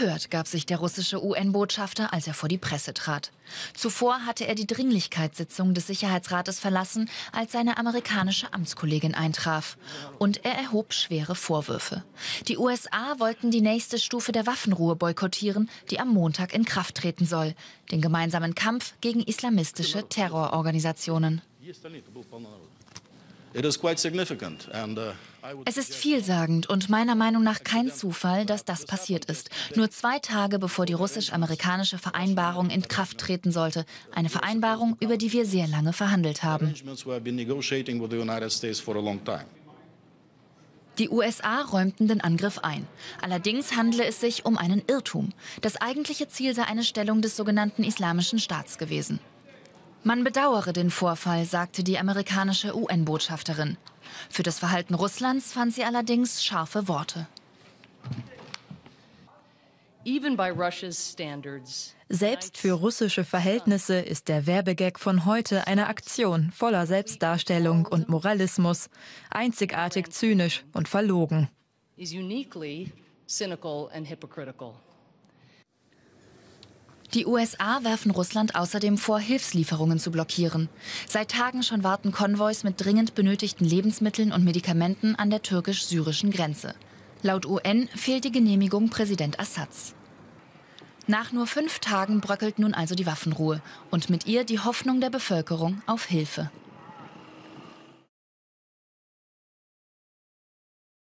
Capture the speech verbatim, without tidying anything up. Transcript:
Empört gab sich der russische U N-Botschafter, als er vor die Presse trat. Zuvor hatte er die Dringlichkeitssitzung des Sicherheitsrates verlassen, als seine amerikanische Amtskollegin eintraf. Und er erhob schwere Vorwürfe. Die U S A wollten die nächste Stufe der Waffenruhe boykottieren, die am Montag in Kraft treten soll. Den gemeinsamen Kampf gegen islamistische Terrororganisationen. Es ist vielsagend und meiner Meinung nach kein Zufall, dass das passiert ist. Nur zwei Tage bevor die russisch-amerikanische Vereinbarung in Kraft treten sollte. Eine Vereinbarung, über die wir sehr lange verhandelt haben. Die U S A räumten den Angriff ein. Allerdings handele es sich um einen Irrtum. Das eigentliche Ziel sei eine Stellung des sogenannten Islamischen Staats gewesen. Man bedauere den Vorfall, sagte die amerikanische U N-Botschafterin. Für das Verhalten Russlands fand sie allerdings scharfe Worte. Selbst für russische Verhältnisse ist der Werbegag von heute eine Aktion voller Selbstdarstellung und Moralismus, einzigartig zynisch und verlogen. Die U S A werfen Russland außerdem vor, Hilfslieferungen zu blockieren. Seit Tagen schon warten Konvois mit dringend benötigten Lebensmitteln und Medikamenten an der türkisch-syrischen Grenze. Laut U N fehlt die Genehmigung Präsident Assads. Nach nur fünf Tagen bröckelt nun also die Waffenruhe und mit ihr die Hoffnung der Bevölkerung auf Hilfe.